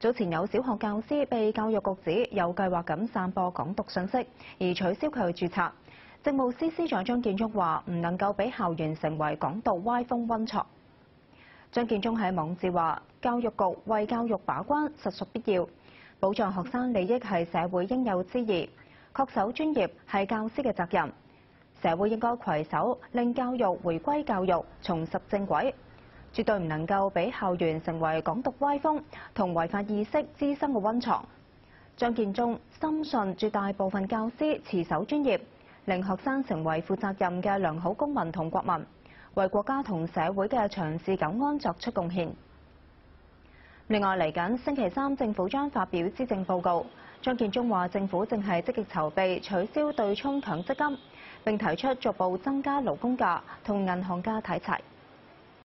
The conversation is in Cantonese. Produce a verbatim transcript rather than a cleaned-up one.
早前有小學教師被教育局指有計劃咁散播港獨信息，而取消佢註冊。政務司司長張建宗話：唔能夠俾校園成為港獨歪風溫床。張建宗喺網誌話：教育局為教育把關實屬必要，保障學生利益係社會應有之義，恪守專業係教師嘅責任。社會應該攜手令教育回歸教育，重拾正軌，絕對唔能夠俾校園成為港獨歪風同違法意識滋生嘅溫床。張建宗深信絕大部分教師持守專業，令學生成為負責任嘅良好公民同國民，為國家同社會嘅長治久安作出貢獻。另外，嚟緊星期三政府將發表施政報告，張建宗話政府正係積極籌備取消對沖強積金，並提出逐步增加勞工假同銀行假睇齊。